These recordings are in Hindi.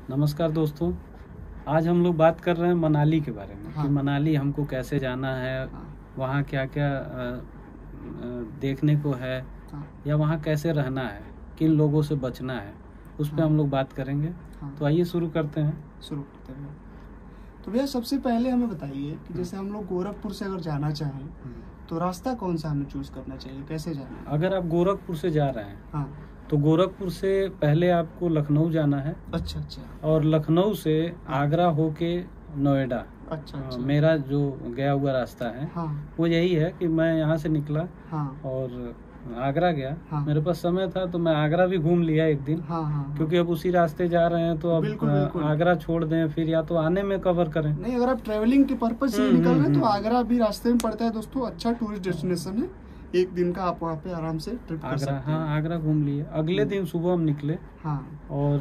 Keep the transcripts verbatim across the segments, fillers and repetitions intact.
नमस्कार दोस्तों, आज हम लोग बात कर रहे हैं मनाली के बारे में। हाँ। कि मनाली हमको कैसे जाना है, हाँ। वहाँ क्या क्या देखने को है, हाँ। या वहाँ कैसे रहना है, किन लोगों से बचना है, उस पर हाँ। हम लोग बात करेंगे। हाँ। तो आइए शुरू करते हैं शुरू करते हैं तो भैया सबसे पहले हमें बताइए कि जैसे हम लोग गोरखपुर से अगर जाना चाहें तो रास्ता कौन सा हमें चूज करना चाहिए, कैसे जाना है? अगर आप गोरखपुर से जा रहे हैं, हाँ। तो गोरखपुर से पहले आपको लखनऊ जाना है। अच्छा अच्छा। और लखनऊ से आगरा होके नोएडा। अच्छा अच्छा। मेरा जो गया हुआ रास्ता है, हाँ। वो यही है कि मैं यहाँ से निकला, हाँ। और आगरा गया, हाँ। मेरे पास समय था तो मैं आगरा भी घूम लिया एक दिन, हाँ, हाँ, क्योंकि अब उसी रास्ते जा रहे हैं तो अब बिल्कुल, बिल्कुल। आगरा छोड़ दें फिर या तो आने में कवर करें। नहीं, अगर आप ट्रेवलिंग के पर्पज से निकल रहे हैं तो आगरा भी रास्ते में पड़ता है दोस्तों, अच्छा टूरिस्ट डेस्टिनेशन है। एक दिन का आप वहाँ पे आराम से ट्रिप कर सकते हैं। हाँ, आगरा घूम लिए। अगले दिन सुबह हम निकले, हाँ। और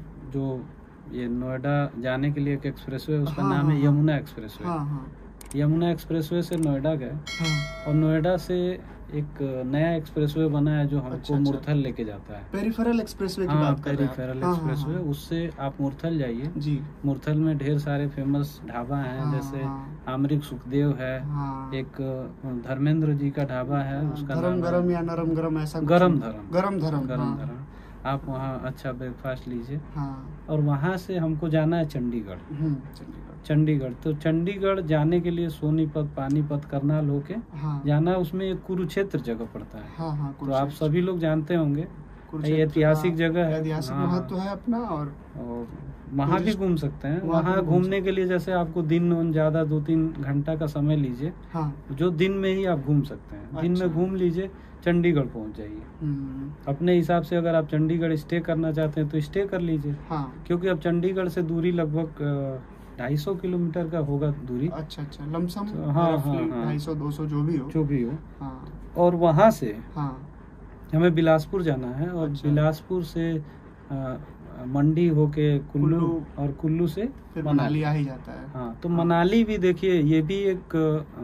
जो ये नोएडा जाने के लिए एक एक्सप्रेसवे है, उसका हाँ, नाम हाँ, है यमुना एक्सप्रेसवे। हाँ, हाँ। यमुना एक्सप्रेसवे से नोएडा गए, हाँ। और नोएडा से एक नया एक्सप्रेसवे बना है जो हमको अच्छा, मुरथल लेके जाता है। पेरिफेरल एक्सप्रेसवे की बात कर रहे हैं? पेरिफेरल एक्सप्रेसवे, उससे आप मुरथल जाइए जी। मुरथल में ढेर सारे फेमस ढाबा हैं, हाँ, जैसे हाँ। आमरिक सुखदेव है, हाँ। एक धर्मेंद्र जी का ढाबा है, उसका गरम गरम या नरम गरम ऐसा गरम धरम गरम धरम गरम धरम आप वहाँ अच्छा ब्रेकफास्ट लीजिए, हाँ। और वहाँ से हमको जाना है चंडीगढ़। चंडीगढ़ चंडीगढ़ तो चंडीगढ़ जाने के लिए सोनीपत, पानीपत, करनाल होके हाँ। जाना। उसमें एक कुरुक्षेत्र जगह पड़ता है, हाँ, हाँ, तो आप सभी लोग जानते होंगे, ये ऐतिहासिक जगह है, ऐतिहासिक महत्व है अपना। और, और वहाँ भी घूम सकते हैं। वहाँ घूमने के लिए जैसे आपको दिन ज्यादा दो तीन घंटा का समय लीजिए, हाँ। जो दिन में ही आप घूम सकते हैं। दिन में घूम लीजिए, चंडीगढ़ पहुंच जाइए अपने हिसाब से। अगर आप चंडीगढ़ स्टे करना चाहते हैं तो स्टे कर लीजिए, हाँ। क्योंकि अब चंडीगढ़ से दूरी लगभग ढाई सौ किलोमीटर का होगा दूरी। अच्छा अच्छा, लमसम तो, हाँ हाँ ढाई सौ दो सौ जो भी हो जो भी हो हाँ। और वहाँ से हाँ हमें बिलासपुर जाना है, और अच्छा। बिलासपुर से आ, मंडी होके कुल्लू, और कुल्लू से फिर मनाली आ ही जाता है। हाँ, तो हाँ। मनाली भी देखिए, ये भी एक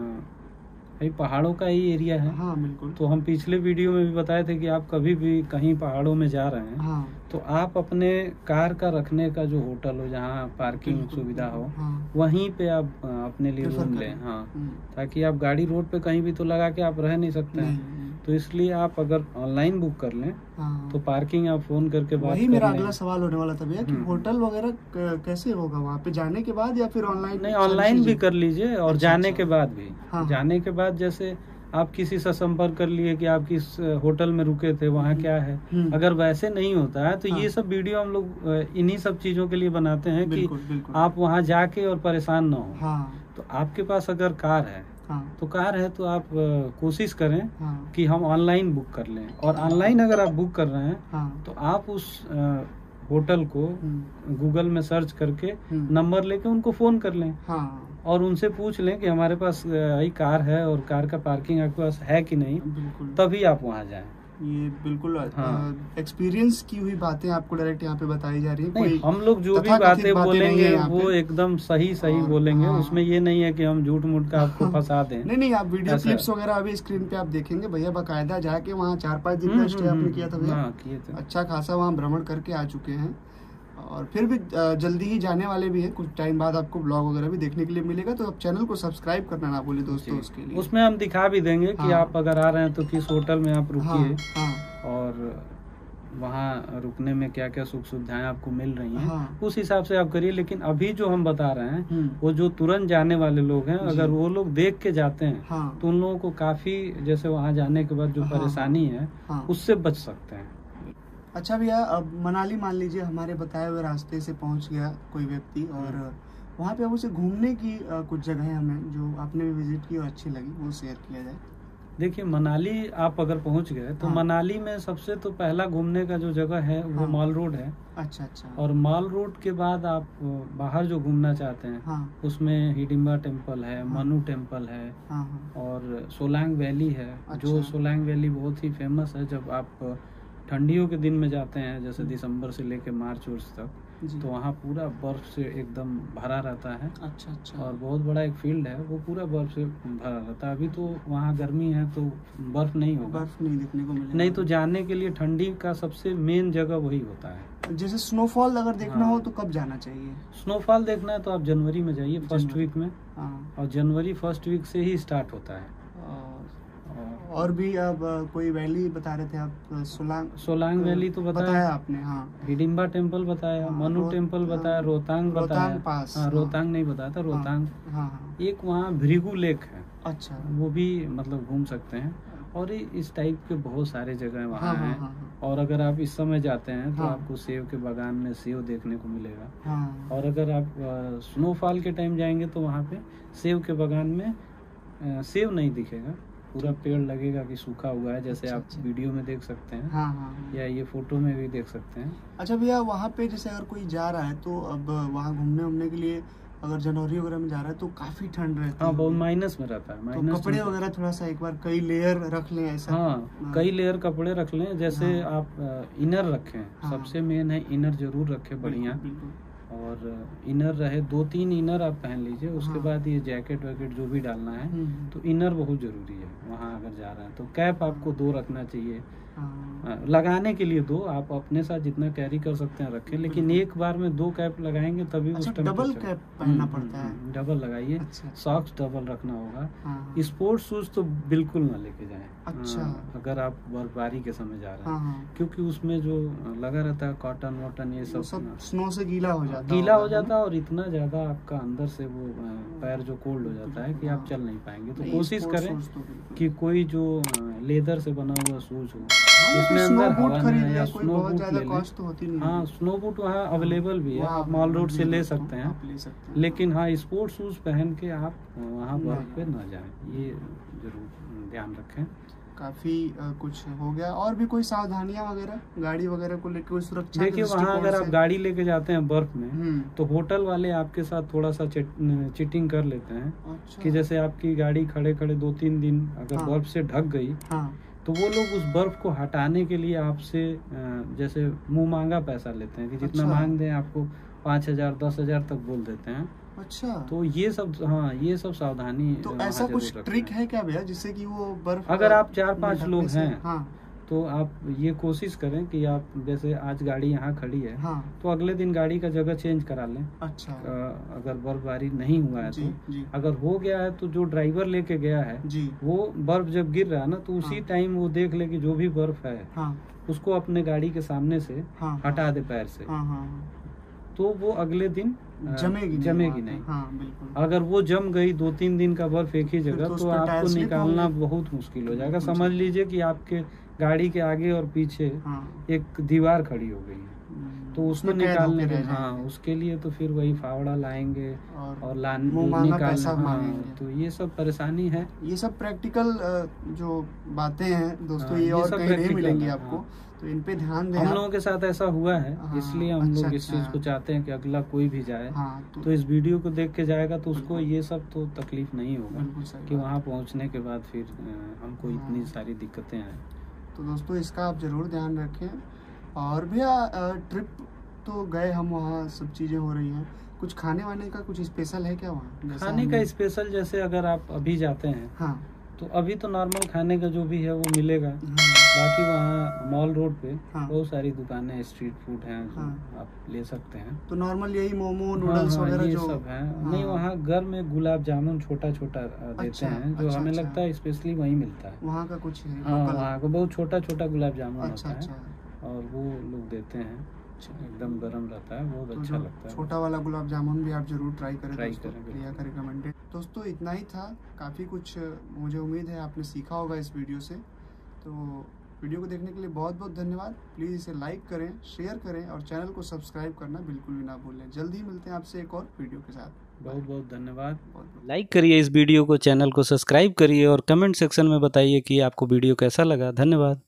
भाई पहाड़ों का ही एरिया है, हाँ, बिल्कुल। तो हम पिछले वीडियो में भी बताए थे कि आप कभी भी कहीं पहाड़ों में जा रहे हैं, हाँ। तो आप अपने कार का रखने का जो होटल हो, जहाँ पार्किंग सुविधा हो, हाँ। वहीं पे आप अपने लिए रूम लें, हाँ। ताकि आप गाड़ी रोड पे कहीं भी तो लगा के आप रह नहीं सकते हैं, तो इसलिए आप अगर ऑनलाइन बुक कर लें, हाँ। तो पार्किंग आप फोन करके बात वही मेरा अगला सवाल होने वाला था भैया कि होटल वगैरह कैसे होगा वहाँ पे जाने के बाद, या फिर ऑनलाइन? नहीं, ऑनलाइन भी कर लीजिए और अच्छा, जाने अच्छा। के बाद भी, हाँ। जाने के बाद जैसे आप किसी से संपर्क कर लिए कि आप किस होटल में रुके थे, वहाँ क्या है। अगर वैसे नहीं होता है तो हाँ। ये सब वीडियो हम लोग इन्हीं सब चीजों के लिए बनाते हैं कि आप वहाँ जाके और परेशान ना हो, हाँ। तो आपके पास अगर कार है, हाँ। तो कार है तो आप कोशिश करें, हाँ। कि हम ऑनलाइन बुक कर लें। और ऑनलाइन अगर आप बुक कर रहे हैं, हाँ। तो आप उस होटल को गूगल में सर्च करके नंबर लेके उनको फोन कर लें, हाँ। और उनसे पूछ लें कि हमारे पास यही कार है और कार का पार्किंग आपके पास है कि नहीं, तभी आप वहाँ जाएं। ये बिल्कुल एक्सपीरियंस हाँ। की हुई बातें आपको डायरेक्ट यहाँ पे बताई जा रही है। कोई हम लोग जो भी बातें बोलेंगे वो एकदम सही सही बोलेंगे, हाँ। उसमें ये नहीं है कि हम झूठ मूठ का आपको फंसा दें। नहीं नहीं, आप वीडियो क्लिप्स वगैरह अभी स्क्रीन पे आप देखेंगे भैया, बाकायदा जाके वहाँ चार पाँच दिन का स्टे आपने किया था भैया, अच्छा खासा वहाँ भ्रमण करके आ चुके हैं, और फिर भी जल्दी ही जाने वाले भी हैं। कुछ टाइम बाद आपको ब्लॉग वगैरह भी देखने के लिए मिलेगा, तो आप चैनल को सब्सक्राइब करना ना भूलिए दोस्तों। उसके लिए उसमें हम दिखा भी देंगे हाँ। कि आप अगर आ रहे हैं तो किस होटल में आप रुकिए, हाँ। हाँ। और वहाँ रुकने में क्या क्या सुख सुविधाएं आपको मिल रही हैं, हाँ। उस हिसाब से आप करिए। लेकिन अभी जो हम बता रहे हैं वो जो तुरंत जाने वाले लोग हैं, अगर वो लोग देख के जाते हैं, हाँ। तो उन लोगों को काफी, जैसे वहाँ जाने के बाद जो हाँ। परेशानी है, हाँ। उससे बच सकते हैं। अच्छा भैया, अब मनाली मान लीजिए हमारे बताए हुए रास्ते से पहुंच गया कोई व्यक्ति, और वहाँ पे अब उसे घूमने की कुछ जगह हमें जो आपने भी विजिट की और अच्छी लगी वो शेयर किया जाए। देखिए, मनाली आप अगर पहुंच गए तो हाँ। मनाली में सबसे तो पहला घूमने का जो जगह है वो हाँ। मॉल रोड है। अच्छा अच्छा। और मॉल रोड के बाद आप बाहर जो घूमना चाहते हैं, हाँ। उसमें हिडिंबा टेम्पल है, हाँ। मनु टेम्पल है, हाँ। और सोलांग वैली है। अच्छा। जो सोलांग वैली बहुत ही फेमस है। जब आप ठंडियों के दिन में जाते हैं, जैसे दिसंबर से लेकर मार्च वर्ष तक, तो वहाँ पूरा बर्फ से एकदम भरा रहता है। अच्छा अच्छा। और बहुत बड़ा एक फील्ड है, वो पूरा बर्फ से भरा रहता है। अभी तो वहाँ गर्मी है तो बर्फ नहीं होगा, बर्फ नहीं देखने को मिलेगा। नहीं तो जाने के लिए ठंडी का सबसे मेन जगह वही होता है। जैसे स्नोफॉल अगर देखना हाँ। हो तो कब जाना चाहिए? स्नोफॉल देखना है तो आप जनवरी में जाइए, फर्स्ट वीक में। हाँ। और जनवरी फर्स्ट वीक से ही स्टार्ट होता है। और भी अब कोई वैली बता रहे थे आप, सोलांग सोलांग वैली तो बताया, बताया आपने। हाँ। हिडिंबा टेम्पल बताया, हाँ, मनु टेम्पल बताया, रोहतांग बताया। पास, हाँ, रोहतांग नहीं बताया था, रोहतांग। हाँ, हाँ। एक वहाँ भृगु लेक है। अच्छा। वो भी मतलब घूम सकते हैं। और इस टाइप के बहुत सारे जगह वहाँ हाँ, हैं। हाँ, हाँ। और अगर आप इस समय जाते हैं तो हाँ। आपको सेब के बागान में सेब देखने को मिलेगा। हाँ। और अगर आप स्नोफॉल के टाइम जाएंगे तो वहाँ पे सेब के बागान में सेब नहीं दिखेगा, पूरा पेड़ लगेगा कि सूखा हुआ है, जैसे अच्छा, आप अच्छा। वीडियो में देख सकते हैं। हाँ, हाँ। या ये फोटो में भी देख सकते हैं। अच्छा भैया, वहाँ पे जैसे अगर कोई जा रहा है तो अब वहाँ घूमने उमने के लिए अगर जनवरी वगैरह में जा रहा है तो काफी ठंड रहती है। हाँ, बहुत माइनस में रहता है। तो कपड़े वगैरह थोड़ा सा एक बार कई लेयर रख लें ऐसा। हाँ, कई लेयर कपड़े रख लें। जैसे हाँ। आप इनर रखें। हाँ। सबसे मेन है इनर जरूर रखें, बढ़िया। और इनर रहे, दो तीन इनर आप पहन लीजिए। उसके हाँ। बाद ये जैकेट वैकेट जो भी डालना है तो इनर बहुत जरूरी है वहाँ अगर जा रहे हैं। तो कैप आपको दो रखना चाहिए। हाँ। लगाने के लिए दो, आप अपने साथ जितना कैरी कर सकते हैं रखें, लेकिन एक बार में दो कैप लगाएंगे तभी अच्छा, उस टाइम डबल कैप पहनना पड़ता है। डबल लगाइए। अच्छा। सॉक्स डबल रखना होगा। हाँ। स्पोर्ट्स शूज तो बिल्कुल ना लेके जाएं। अच्छा। अगर आप बर्फबारी के समय जा रहे हैं। हाँ। क्योंकि उसमें जो लगा रहता है कॉटन वॉटन ये सब, सब स्नो से गीला हो जाता है। गीला हो जाता है और इतना ज्यादा आपका अंदर से वो पैर जो कोल्ड हो जाता है कि आप चल नहीं पाएंगे। तो कोशिश करें कि कोई जो लेदर से बना हुआ शूज हो, इसमें अंदर हवा नहीं, या स्नो बूट ले लें। हाँ, स्नो बूट वहाँ अवेलेबल भी है, आप मॉल रोड से ले सकते हैं। लेकिन हाँ, स्पोर्ट्स शूज पहन के आप वहाँ बर्फ पे ना जाएं, ये जरूर ध्यान रखें। काफी कुछ हो गया। और भी कोई सावधानियां वगैरह गाड़ी वगैरह को लेकर, कोई सुरक्षा? देखिए, वहाँ अगर आप गाड़ी लेके जाते हैं बर्फ में तो होटल वाले आपके साथ थोड़ा सा चीटिंग कर लेते हैं। अच्छा। कि जैसे आपकी गाड़ी खड़े खड़े दो तीन दिन अगर हाँ। बर्फ से ढक गई। हाँ। तो वो लोग उस बर्फ को हटाने के लिए आपसे जैसे मुंह मांगा पैसा लेते हैं कि जितना अच्छा। मांग दें आपको पाँच हजार दस हजार तक बोल देते हैं। अच्छा। तो ये सब, हाँ, ये सब सावधानी। तो ऐसा कुछ ट्रिक है क्या भैया जिससे कि वो बर्फ, अगर आप चार पांच लोग हैं हाँ। तो आप ये कोशिश करें कि आप जैसे आज गाड़ी यहाँ खड़ी है। हाँ। तो अगले दिन गाड़ी का जगह चेंज करा लें। अच्छा। अगर बर्फबारी नहीं हुआ है जी, तो जी। अगर हो गया है तो जो ड्राइवर लेके गया है जी। वो बर्फ जब गिर रहा है ना तो उसी हाँ। टाइम वो देख ले कि जो भी बर्फ है हाँ। उसको अपने गाड़ी के सामने से हाँ। हटा दे पैर से। हाँ। हाँ। तो वो अगले दिन जमेगी जमेगी नहीं। हाँ, बिल्कुल। अगर वो जम गई दो तीन दिन का बर्फ एक ही जगह, तो, तो आपको निकालना बहुत मुश्किल हो जाएगा। समझ लीजिए कि आपके गाड़ी के आगे और पीछे हाँ। एक दीवार खड़ी हो गई है, तो उसको निकालने के हाँ उसके लिए तो फिर वही फावड़ा लाएंगे और, और लान निकालना हाँ, तो ये सब परेशानी है। ये सब प्रैक्टिकल जो बातें हैं दोस्तों, हाँ, ये, ये और कहीं नहीं मिलेंगी आपको। हाँ। तो इन पे ध्यान दें। हम लोगों के साथ ऐसा हुआ है। हाँ, इसलिए हम अच्छा, लोग इस चीज को चाहते हैं कि अगला कोई भी जाए हाँ, तो, तो इस वीडियो को देख के जाएगा तो उसको ये सब तो तकलीफ नहीं होगा कि वहाँ पहुँचने के बाद फिर हमको इतनी सारी दिक्कतें आए। तो दोस्तों इसका आप जरूर ध्यान रखें। और भैया ट्रिप तो गए हम, वहाँ सब चीज़ें हो रही हैं, कुछ खाने वाने का कुछ स्पेशल है क्या वहाँ? खाने का स्पेशल जैसे अगर आप अभी जाते हैं हाँ। तो अभी तो नॉर्मल खाने का जो भी है वो मिलेगा। हाँ। बाकी वहाँ मॉल रोड पे हाँ। बहुत सारी दुकानें स्ट्रीट फूड हैं जो हाँ। आप ले सकते हैं। तो नॉर्मल यही मोमो नूडल्स हाँ, वगैरह ये जो सब है हाँ। नहीं, वहाँ घर में गुलाब जामुन छोटा छोटा देते अच्छा, हैं जो अच्छा, हमें अच्छा। लगता है स्पेशली वहीं मिलता है। वहाँ का कुछ है हाँ, वहाँ का बहुत छोटा छोटा गुलाब जामुन होता है और वो लोग देते हैं, एकदम गर्म रहता है, बहुत तो अच्छा लगता है। छोटा वाला गुलाब जामुन भी आप जरूर ट्राई करें, ट्राई करें प्रिया का रिकमेंडेड। दोस्तों इतना ही था, काफ़ी कुछ मुझे उम्मीद है आपने सीखा होगा इस वीडियो से। तो वीडियो को देखने के लिए बहुत बहुत धन्यवाद। प्लीज़ इसे लाइक करें, शेयर करें और चैनल को सब्सक्राइब करना बिल्कुल भी ना भूलें। जल्दी मिलते हैं आपसे एक और वीडियो के साथ। बहुत बहुत धन्यवाद। लाइक करिए इस वीडियो को, चैनल को सब्सक्राइब करिए और कमेंट सेक्शन में बताइए कि आपको वीडियो कैसा लगा। धन्यवाद।